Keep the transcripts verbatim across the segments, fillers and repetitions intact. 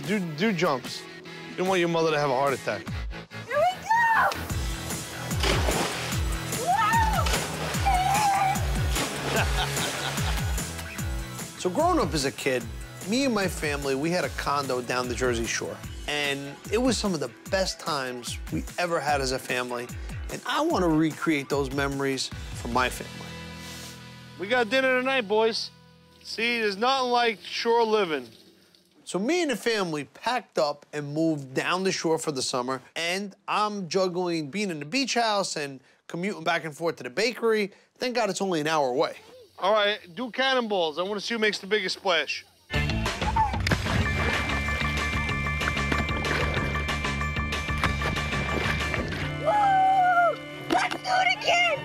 Do, do jumps. You don't want your mother to have a heart attack. Here we go! So growing up as a kid, me and my family, we had a condo down the Jersey Shore. And it was some of the best times we ever had as a family. And I want to recreate those memories for my family. We got dinner tonight, boys. See, there's nothing like shore living. So me and the family packed up and moved down the shore for the summer. And I'm juggling being in the beach house and commuting back and forth to the bakery. Thank God it's only an hour away. All right, do cannonballs. I want to see who makes the biggest splash. Woo! Let's do it again!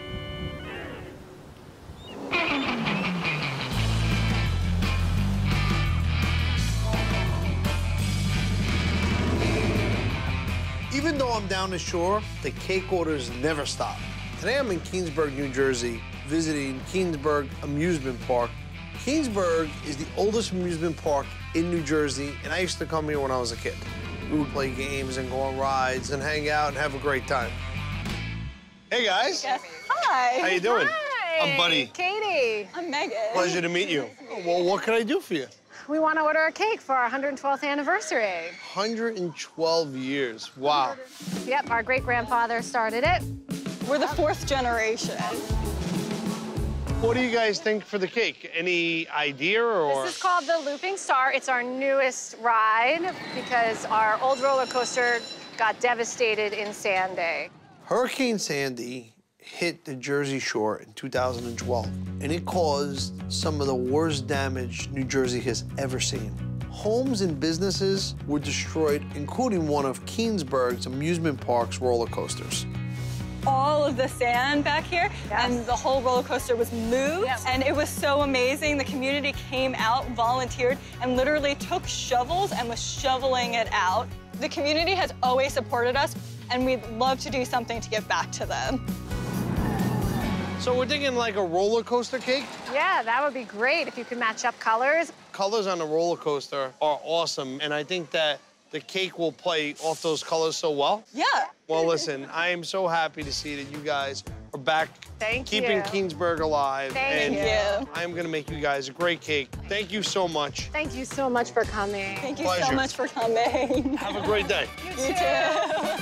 Even though I'm down the shore, the cake orders never stop. Today I'm in Keansburg, New Jersey, visiting Keansburg Amusement Park. Keansburg is the oldest amusement park in New Jersey, and I used to come here when I was a kid. We would play games and go on rides and hang out and have a great time. Hey, guys. Yes. Hi. How you doing? Hi. I'm Buddy. Katie. I'm Megan. Pleasure to meet you. Well, what can I do for you? We want to order a cake for our one hundred twelfth anniversary. one hundred twelve years. Wow. Yep, our great-grandfather started it. We're the fourth generation. What do you guys think for the cake? Any idea or? This is called the Looping Star. It's our newest ride because our old roller coaster got devastated in Sandy. Hurricane Sandy hit the Jersey Shore in two thousand twelve, and it caused some of the worst damage New Jersey has ever seen. Homes and businesses were destroyed, including one of Keansburg's amusement park's roller coasters. All of the sand back here, Yes. and the whole roller coaster was moved, Yep. and it was so amazing. The community came out, volunteered, and literally took shovels and was shoveling it out. The community has always supported us, and we'd love to do something to give back to them. So we're thinking like a roller coaster cake? Yeah, that would be great if you could match up colors. Colors on the roller coaster are awesome, and I think that the cake will play off those colors so well. Yeah. Well, listen, I am so happy to see that you guys are back Thank keeping you. Keansburg alive. Thank and you. I'm gonna make you guys a great cake. Thank you so much. Thank you so much for coming. Thank you Pleasure. so much for coming. Have a great day. You too.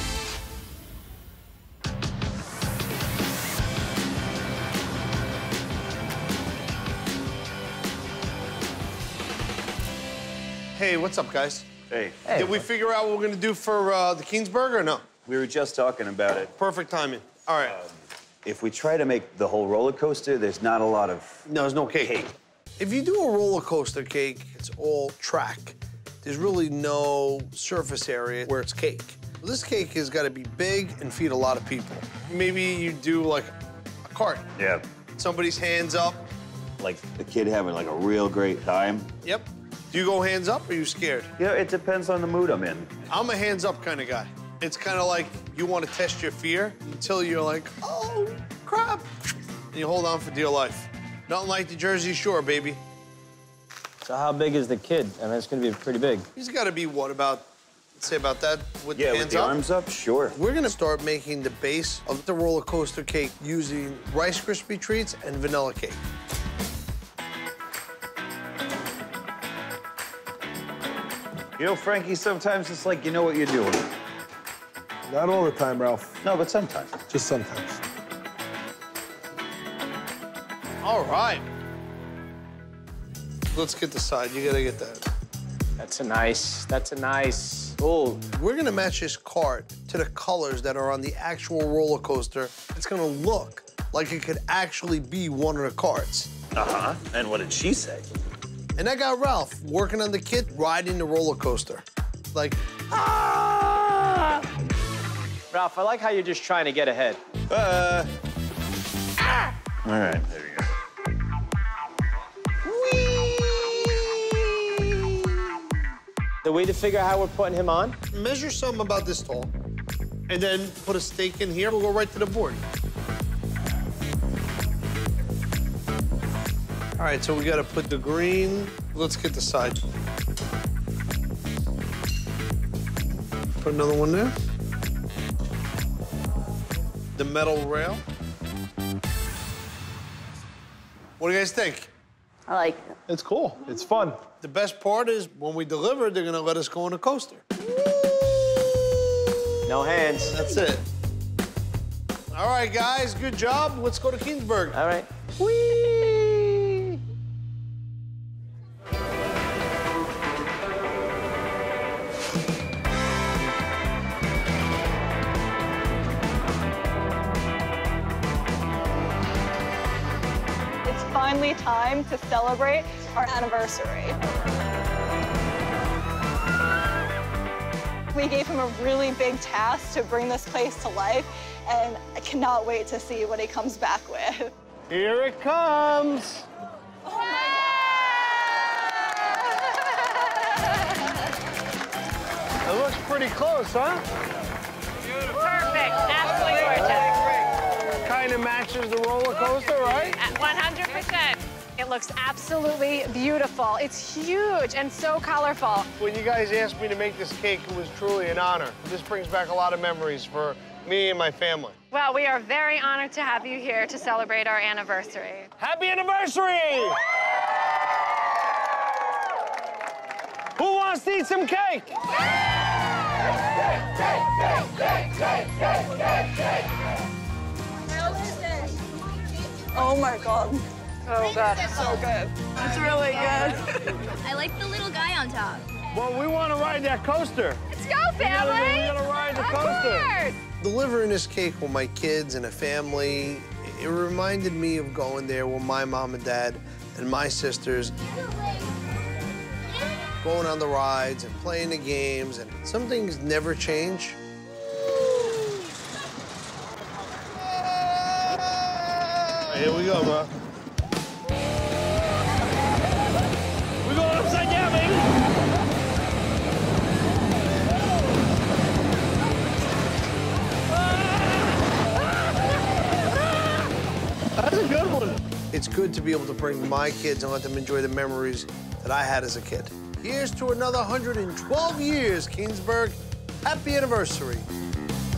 Hey, what's up, guys? Hey. Did we figure out what we're gonna do for uh, the Keansburg or no? We were just talking about it. Perfect timing. All right. If we try to make the whole roller coaster, there's not a lot of No, there's no cake. cake. If you do a roller coaster cake, it's all track. There's really no surface area where it's cake. This cake has got to be big and feed a lot of people. Maybe you do like a cart. Yeah. Somebody's hands up. Like the kid having like a real great time. Yep. Do you go hands up or are you scared? You know, it depends on the mood I'm in. I'm a hands up kind of guy. It's kind of like you want to test your fear until you're like, oh, crap. And you hold on for dear life. Nothing like the Jersey Shore, baby. So how big is the kid? I mean, it's gonna be pretty big. He's got to be, what, about, let's say about that with Yeah, the with hands the up? arms up, sure. We're gonna start making the base of the roller coaster cake using Rice Krispie treats and vanilla cake. You know, Frankie, sometimes it's like you know what you're doing. Not all the time, Ralph. No, but sometimes. Just sometimes. All right. Let's get the side. You gotta get that. That's a nice, that's a nice, oh. We're gonna match this cart to the colors that are on the actual roller coaster. It's gonna look like it could actually be one of the carts. Uh-huh. And what did she say? And I got Ralph working on the kit, riding the roller coaster. Like, ah! Ralph, I like how you're just trying to get ahead. Uh. Ah! All right, there you go. The way to figure out how we're putting him on? Measure something about this tall, and then put a stake in here. We'll go right to the board. All right, so we gotta put the green. Let's get the side. Put another one there. The metal rail. What do you guys think? I like it. It's cool. It's fun. The best part is when we deliver, they're gonna let us go on a coaster. No hands. That's it. All right, guys, good job. Let's go to Keansburg. All right. Whee! It's finally time to celebrate our anniversary. We gave him a really big task to bring this place to life, and I cannot wait to see what he comes back with. Here it comes. Oh my It looks pretty close, huh? Perfect. Absolutely gorgeous. Kind of matches the roller coaster, right? At one hundred percent. It looks absolutely beautiful. It's huge and so colorful. When you guys asked me to make this cake, it was truly an honor. This brings back a lot of memories for me and my family. Well, we are very honored to have you here to celebrate our anniversary. Happy anniversary! Who wants to eat some cake? Oh my God. Oh, God. So good. It's really good. I like the little guy on top. Well, we want to ride that coaster. Let's go, family! We gotta ride the Of coaster. course! Delivering this cake with my kids and a family, it reminded me of going there with my mom and dad and my sisters, going on the rides and playing the games, and some things never change. Here we go, bro. We're going upside down, baby. That's a good one. It's good to be able to bring my kids and let them enjoy the memories that I had as a kid. Here's to another one hundred twelve years, Keansburg. Happy anniversary.